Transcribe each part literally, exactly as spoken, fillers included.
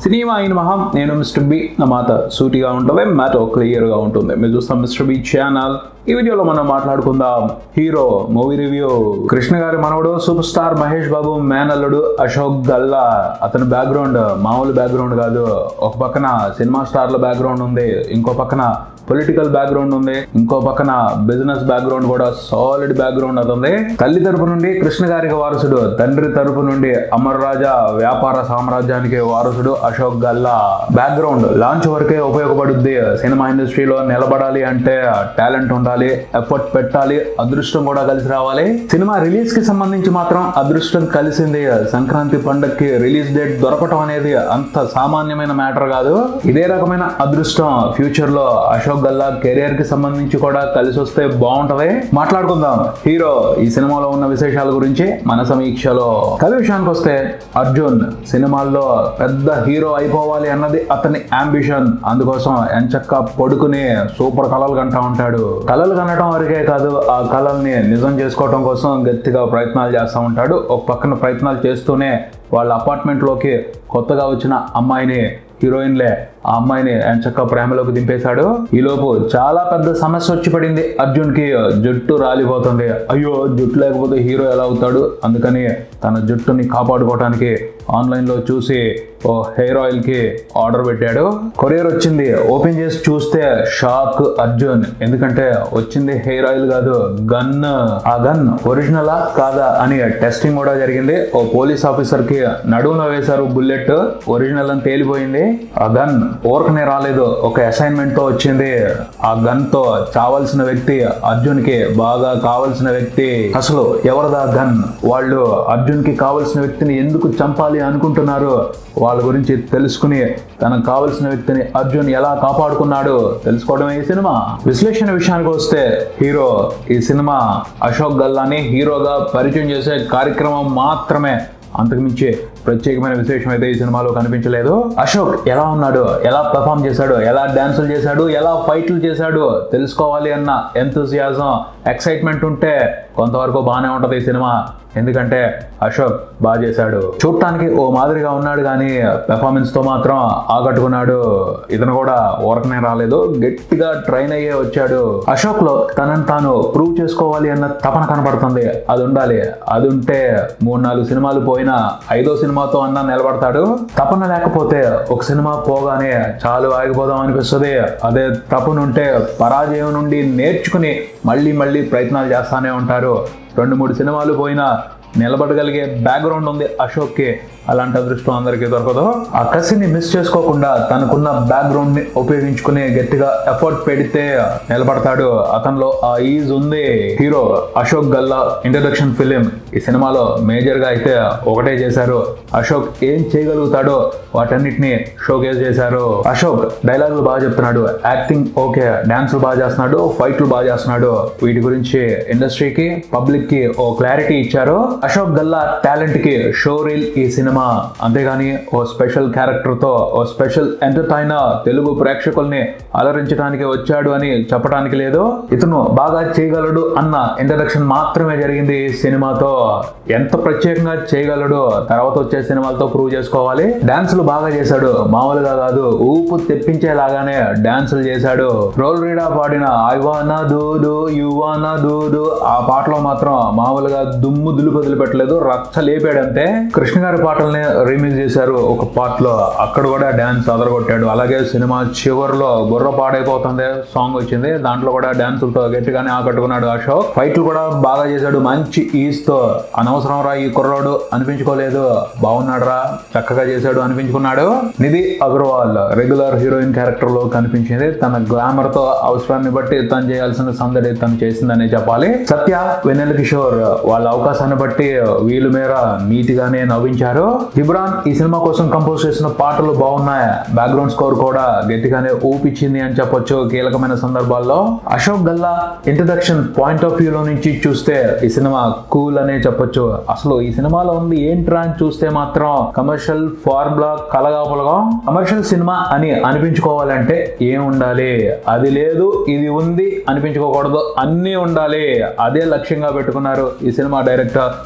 Cinema అయిన మహా నేను మిస్టర్ బి నా మాట సూటిగా ఉంటుంది, మ్యాటర్ క్లియర్గా ఉంటుంది. మీరు చూస్తాం మిస్టర్ బి ఛానల్. ఈ వీడియోలో మనం మాట్లాడుకుందాం హీరో మూవీ రివ్యూ. కృష్ణ గారి మనవడు సూపర్ స్టార్ మహేష్ బాబు మేనల్లుడు అశోక్ గల్లా. అతని బ్యాక్గ్రౌండ్ మామూలు బ్యాక్గ్రౌండ్ కాదు. ఒక పక్కన సినిమా స్టార్ల బ్యాక్గ్రౌండ్ ఉంది, ఇంకో పక్కన పొలిటికల్ బ్యాక్గ్రౌండ్ ఉంది, ఇంకో పక్కన బిజినెస్ బ్యాక్గ్రౌండ్ కూడా సాలిడ్ బ్యాక్గ్రౌండ్ అవుతుంది. తల్లి తరపు నుండి కృష్ణ గారికి వారసుడు, తండ్రి తరపు నుండి అమర రాజా వ్యాపార సామ్రాజ్యానికి వారసుడు అశోక్ గల్లా. బ్యాక్గ్రౌండ్ లాంచ్ వరకే ఉపయోగపడుద్ది. సినిమా ఇండస్ట్రీలో నిలబడాలి అంటే టాలెంట్ ఉండాలి, ఎఫర్ట్ పెట్టాలి, అదృష్టం కూడా కలిసి రావాలి. సినిమా రిలీజ్ కి సంబంధించి మాత్రం అదృష్టం కలిసింది. సంక్రాంతి పండగకి రిలీజ్ డేట్ దొరకటం అనేది అంత సామాన్యమైన మ్యాటర్ కాదు. ఇదే రకమైన అదృష్టం ఫ్యూచర్ లో అశోక్ గల్లా కెరియర్ కి సంబంధించి కూడా కలిసి వస్తే బాగుంటది. మాట్లాడుకుందాం హీరో ఈ సినిమాలో ఉన్న విశేషాల గురించి మన సమీక్షలో. కథ విషయానికి వస్తే అర్జున్ సినిమాల్లో పెద్ద హీరో అయిపోవాలి అన్నది అతని అంబిషన్. అందుకోసం ఎంచక్క పడుకుని సూపర్ కళలు కంటా ఉంటాడు. కళలు కనడం వరకే కాదు, ఆ కళల్ని నిజం చేసుకోవడం కోసం గట్టిగా ప్రయత్నాలు చేస్తూ ఉంటాడు. ఒక పక్కన ప్రయత్నాలు చేస్తూనే వాళ్ళ అపార్ట్మెంట్ లోకి కొత్తగా వచ్చిన అమ్మాయిని, హీరోయిన్లే ఆ అమ్మాయిని ఎంచక్క ప్రేమలోకి దింపేశాడు. ఈలోపు చాలా పెద్ద సమస్య వచ్చి పడింది అర్జున్ కి. జుట్టు రాలిపోతుంది. అయ్యో జుట్టు లేకపోతే హీరో ఎలా అవుతాడు? అందుకని తన జుట్టుని కాపాడుకోవడానికి ఆన్లైన్ లో చూసి ఓ హెయిర్ ఆయిల్ కి ఆర్డర్ పెట్టాడు. కొరియర్ వచ్చింది. ఓపెన్ చేసి చూస్తే షాక్ అర్జున్. ఎందుకంటే వచ్చింది హెయిర్ ఆయిల్ కాదు, గన్. ఆ గన్ ఒరిజినలా కాదా అని టెస్టింగ్ కూడా జరిగింది. ఓ పోలీస్ ఆఫీసర్ కి నడుములో వేశారు బుల్లెట్. ఒరిజినల్ అని తేలిపోయింది. ఆ గన్ ఊరకనే రాలేదు, ఒక అసైన్మెంట్ తో వచ్చింది. ఆ గన్ తో చావాల్సిన వ్యక్తి అర్జున్ కి బాగా కావాల్సిన వ్యక్తి. అసలు ఎవరిదా గన్? వాళ్ళు అర్జున్ కి కావాల్సిన వ్యక్తిని ఎందుకు చంపాలి అనుకుంటున్నారు? వాళ్ళ గురించి తెలుసుకుని తనకు కావలసిన వ్యక్తిని అర్జున్ ఎలా కాపాడుకున్నాడు తెలుసుకోవడమే ఈ సినిమా. విశ్లేషణ విషయానికి వస్తే హీరో ఈ సినిమా అశోక్ గల్లాని హీరోగా పరిచయం చేసే కార్యక్రమం మాత్రమే. అంతకుమించి ప్రత్యేకమైన విశేషం అయితే ఈ సినిమాలో కనిపించలేదు. అశోక్ ఎలా ఉన్నాడు, ఎలా పెర్ఫామ్ చేశాడు, ఎలా డాన్సులు చేశాడు, ఎలా ఫైట్లు చేశాడు తెలుసుకోవాలి అన్న ఎంతూజియాజం, ఎక్సైట్మెంట్ ఉంటే కొంతవరకు బాగానే ఉంటది ఈ సినిమా. ఎందుకంటే అశోక్ బాగా చేశాడు. చూడటానికి ఓ మాదిరిగా ఉన్నాడు కానీ పెర్ఫార్మెన్స్ తో మాత్రం ఆకట్టుకున్నాడు. ఇతను కూడా ఊరకనే రాలేదు, గట్టిగా ట్రైన్ అయ్యే వచ్చాడు. అశోక్ లో తనని తాను ప్రూవ్ చేసుకోవాలి అన్న తపన కనపడుతుంది. అది ఉండాలి. అది ఉంటే మూడు నాలుగు సినిమాలు పోయినా ఐదో సినిమాతో అన్నా నిలబడతాడు. తపన లేకపోతే ఒక సినిమా పోగానే చాలు ఆగిపోదాం అనిపిస్తుంది. అదే తపనుంటే పరాజయం నుండి నేర్చుకుని మళ్ళీ మళ్ళీ ప్రయత్నాలు చేస్తానే ఉంటారు. రెండు మూడు సినిమాలు పోయినా నిలబడగలిగే బ్యాక్గ్రౌండ్ ఉంది అశోక్కి. అలాంటి అదృష్టం అందరికీ దొరకదు. ఆ కసిని మిస్ చేసుకోకుండా తనకున్న బ్యాక్గ్రౌండ్ ని ఉపయోగించుకుని గట్టిగా ఎఫర్ట్ పెడితే నిలబడతాడు. అతనిలో ఆ ఈజ్ ఉంది. Hero Ashok Galla introduction film ఈ సినిమాలో మేజర్ గా అయితే ఒకటే చేశారు. అశోక్ ఏం చేయగలుగుతాడో వాటన్నిటిని షోకేస్ చేశారు. అశోక్ డైలాగులు బాగా చెప్తున్నాడు, యాక్టింగ్ ఓకే, డాన్సులు బాగా చేస్తున్నాడు, ఫైట్లు బాగా చేస్తున్నాడు. వీటి గురించి ఇండస్ట్రీకి పబ్లిక్ కి ఓ క్లారిటీ ఇచ్చారు. అశోక్ గల్లా టాలెంట్ కి షో రీల్ ఈ సినిమా. అంతేగాని ఓ స్పెషల్ క్యారెక్టర్ తో ఓ స్పెషల్ ఎంటర్టైనర్ తెలుగు ప్రేక్షకుల్ని అలరించడానికి వచ్చాడు అని చెప్పడానికి లేదు. ఇతను బాగా చేయగలడు అన్న ఇంట్రడక్షన్ మాత్రమే జరిగింది ఈ సినిమాతో. ఎంత ప్రత్యేకంగా చేయగలడు తర్వాత వచ్చే సినిమాలతో ప్రూవ్ చేసుకోవాలి. డాన్సులు బాగా చేశాడు, మామూలుగా కాదు, ఊపు తెప్పించేలాగానే డాన్సులు చేశాడు. రోల్ రీడా పాడిన ఐ వానా దూదు యు వానా దూదు ఆ పాటలో మాత్రం మామూలుగా దుమ్ము దులుపు వదిలిపెట్టలేదు, రచ్చ లేపాడంతే. కృష్ణ గారి పాటల్ని రీమిక్స్ చేశారు ఒక పార్ట్ లో, అక్కడ కూడా డాన్స్ అదరగొట్టాడు. అలాగే సినిమా చివరిలో బుర్ర పాడైపోతుంది సాంగ్ వచ్చింది, దాంట్లో కూడా డాన్సులతో గట్టిగానే ఆకట్టుకున్నాడు అశోక్. ఫైట్లు కూడా బాగా చేశాడు మంచి ఈజ్ తో. అనవసరం రా ఈ కుర్రాడు అనిపించుకోలేదు, బాగున్నాడు రా, చక్కగా చేశాడు అనిపించుకున్నాడు. Nidhi Agarwal regular heroine character లో కనిపించింది. తన గ్లామర్ తో అవసరాన్ని బట్టి తను చేయాల్సిన సందడి తను చేసిందనే చెప్పాలి. సత్య, వెన్నెల కిషోర్ వాళ్ళ అవకాశాన్ని బట్టి వీలు మేర నీటిగానే నవ్వించారు. గిబ్రాన్ ఈ సినిమా కోసం కంపోజ్ చేసిన పాటలు బాగున్నాయి. బ్యాక్గ్రౌండ్ స్కోర్ కూడా గట్టిగానే ఊపిచ్చింది అని చెప్పొచ్చు కీలకమైన సందర్భాల్లో. Ashok Galla introduction point of view లో నుంచి చూస్తే ఈ సినిమా కూల్ అనే చెప్పొచ్చు. అసలు ఈ సినిమాలో ఉంది ఏంట్రా అని చూస్తే మాత్రం కమర్షియల్ ఫార్ములా కలగాపులగం. కమర్షియల్ సినిమా అని అనిపించుకోవాలంటే ఏం ఉండాలి? అది లేదు ఇది ఉంది అనిపించుకోకూడదు, అన్నీ ఉండాలి. అదే లక్ష్యంగా పెట్టుకున్నారు ఈ సినిమా డైరెక్టర్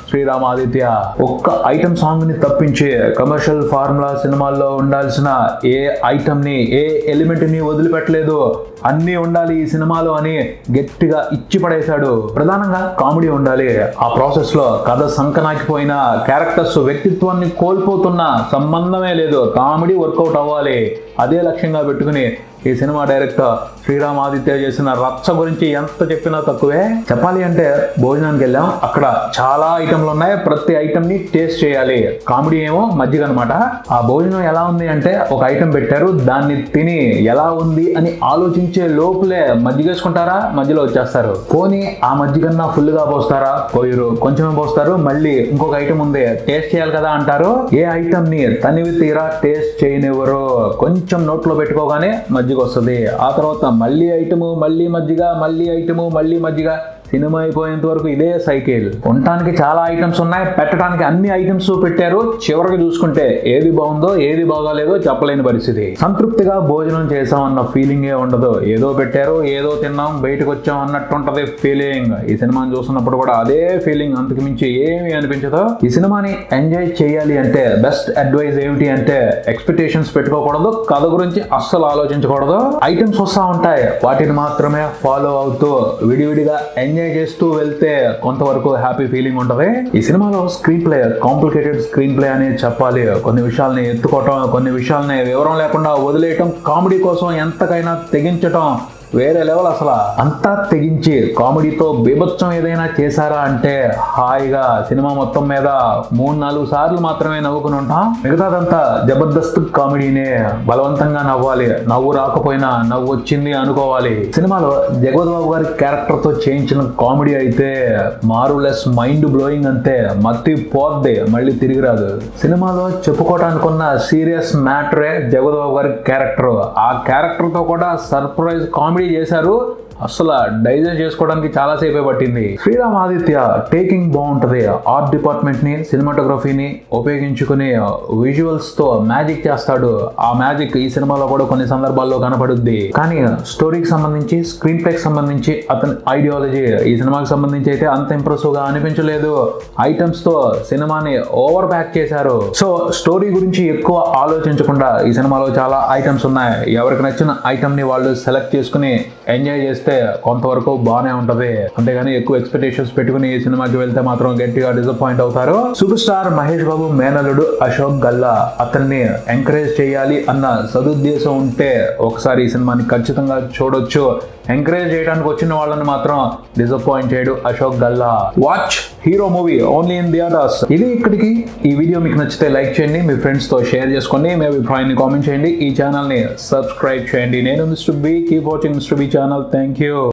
శ్రీరామ్ ఆదిత్య. ఒక్క ఐటమ్ సాంగ్ ని తప్పించి కమర్షియల్ ఫార్ములా సినిమాల్లో ఉండాల్సిన ఏ ఐటమ్ ని ఏ ఎలిమెంట్ ని వదిలిపెట్టలేదు. అన్నీ ఉండాలి ఈ సినిమాలో అని గట్టిగా ఇచ్చి పడేశాడు. ప్రధానంగా కామెడీ ఉండాలి. ఆ ప్రాసెస్ లో కథ సంకనాకిపోయిన క్యారెక్టర్స్ వ్యక్తిత్వాన్ని కోల్పోతున్న సంబంధమే లేదు. కామెడీ వర్కౌట్ అవ్వాలి. అదే లక్ష్యంగా పెట్టుకుని ఈ సినిమా డైరెక్టర్ శ్రీరామ్ ఆదిత్య చేసిన రచ్చ గురించి ఎంత చెప్పినా తక్కువే. చెప్పాలి అంటే భోజనానికి వెళ్ళాం, అక్కడ చాలా ఐటమ్లు ఉన్నాయి. ప్రతి ఐటమ్ ని టేస్ట్ చేయాలి. కామెడీ ఏమో మజ్జిగ అనమాట. ఆ భోజనం ఎలా ఉంది అంటే ఒక ఐటమ్ పెట్టారు, దాన్ని తిని ఎలా ఉంది అని ఆలోచించే లోపులే మజ్జిగ వేసుకుంటారా, మధ్యలో వచ్చేస్తారు. పోనీ ఆ మజ్జిగన్నా ఫుల్ గా పోస్తారా, పోయిరు కొంచెమే పోస్తారు. మళ్ళీ ఇంకొక ఐటమ్ ఉంది టేస్ట్ చేయాలి కదా అంటారు. ఏ ఐటమ్ ని తనివి తీరా టేస్ట్ చేయనివ్వరు. కొంచెం నోట్లో పెట్టుకోగానే మజ్జిగ వస్తుంది. ఆ తర్వాత మళ్ళీ ఐటము, మళ్ళీ మజ్జిగ, మళ్ళీ ఐటము, మళ్ళీ మజ్జిగ. సినిమా అయిపోయేంత వరకు ఇదే సైకిల్. ఉండటానికి చాలా ఐటమ్స్ ఉన్నాయి, పెట్టడానికి అన్ని ఐటమ్స్ పెట్టారు. చివరికి చూసుకుంటే ఏది బాగుందో ఏది బాగాలేదో చెప్పలేని పరిస్థితి. సంతృప్తిగా భోజనం చేసామన్న ఫీలింగే ఉండదు. ఏదో పెట్టారు, ఏదో తిన్నాం, బయటకు వచ్చాం అన్నట్టు ఉంటది ఫీలింగ్. ఈ సినిమాని చూస్తున్నప్పుడు కూడా అదే ఫీలింగ్, అంతకు మించి ఏమి అనిపించదు. ఈ సినిమాని ఎంజాయ్ చేయాలి అంటే బెస్ట్ అడ్వైజ్ ఏమిటి అంటే ఎక్స్పెక్టేషన్స్ పెట్టుకోకూడదు, కథ గురించి అస్సలు ఆలోచించకూడదు. ఐటమ్స్ వస్తా ఉంటాయి, వాటిని మాత్రమే ఫాలో అవుతూ విడివిడిగా ఎంజాయ్ చేస్తూ వెళ్తే కొంతవరకు హ్యాపీ ఫీలింగ్ ఉంటది. ఈ సినిమాలో screenplay complicated screenplay అనేది చెప్పాలి. కొన్ని విషయాల్ని ఎత్తుకోవటం, కొన్ని విషయాల్ని వివరం లేకుండా వదిలేయటం, కామెడీ కోసం ఎంతకైనా తెగించటం వేరే లెవెల్. అసలు అంతా తెగించి కామెడీతో బీభత్సం ఏదైనా చేశారా అంటే హాయిగా సినిమా మొత్తం మీద మూడు నాలుగు సార్లు మాత్రమే నవ్వుకుని ఉంటాం. మిగతాదంతా జబర్దస్త్ కామెడీనే. బలవంతంగా నవ్వాలి, నవ్వు రాకపోయినా నవ్వు వచ్చింది అనుకోవాలి. సినిమాలో జగపతి బాబు గారి క్యారెక్టర్ తో చేయించిన కామెడీ అయితే మారులెస్ మైండ్ బ్లోయింగ్. అంతే, మత్తి పోద్ది, మళ్ళీ తిరిగి రాదు. సినిమాలో చెప్పుకోవటానికి ఉన్న సీరియస్ మ్యాటరే జగపతి బాబు గారి క్యారెక్టర్. ఆ క్యారెక్టర్ తో కూడా సర్ప్రైజ్ కామెడీ చేశారు. అసలు డైజెస్ట్ చేసుకోవడానికి చాలా సేపే పట్టింది. శ్రీరామ్ ఆదిత్య టేకింగ్ బాగుంటది. ఆర్ట్ డిపార్ట్మెంట్ ని, సినిమాటోగ్రఫీని ఉపయోగించుకుని విజువల్స్ తో మ్యాజిక్ చేస్తాడు. ఆ మ్యాజిక్ ఈ సినిమాలో కూడా కొన్ని సందర్భాల్లో కనపడుద్ది. కానీ స్టోరీకి సంబంధించి, స్క్రీన్ ప్లేకి సంబంధించి అతని ఐడియాలజీ ఈ సినిమాకి సంబంధించి అయితే అంత ఇంప్రెసివ్ గా అనిపించలేదు. ఐటమ్స్ తో సినిమాని ఓవర్ ప్యాక్ చేశారు. సో స్టోరీ గురించి ఎక్కువ ఆలోచించకుండా ఈ సినిమాలో చాలా ఐటమ్స్ ఉన్నాయి. ఎవరికి నచ్చిన ఐటమ్ ని వాళ్ళు సెలెక్ట్ చేసుకుని ఎంజాయ్ చేస్తే కొంతవరకు బాగానే ఉంటది. అంతేగాని ఎక్కువ ఎక్స్పెక్టేషన్స్ పెట్టుకుని ఈ సినిమాకి వెళ్తే మాత్రం గట్టిగా డిసప్పాయింట్ అవుతారు. సూపర్ స్టార్ మహేష్ బాబు మేనల్లుడు అశోక్ గల్లా, అతన్ని ఎంకరేజ్ చేయాలి అన్న సదుద్దేశం ఉంటే ఒకసారి ఈ సినిమాని ఖచ్చితంగా చూడొచ్చు. ఎంకరేజ్ చేయడానికి వచ్చిన వాళ్ళని మాత్రం డిసప్పాయింట్ చేయడు Ashok Galla. Watch hero movie only in theatres. ఇది ఇక్కడికి. ఈ వీడియో మీకు నచ్చితే లైక్ చేయండి, మీ ఫ్రెండ్స్ తో షేర్ చేసుకోండి, మీ అభిప్రాయాన్ని కామెంట్ చేయండి, ఈ ఛానల్ ని సబ్స్క్రైబ్ చేయండి. నేను mister B. Keep watching mister B channel. Thank you.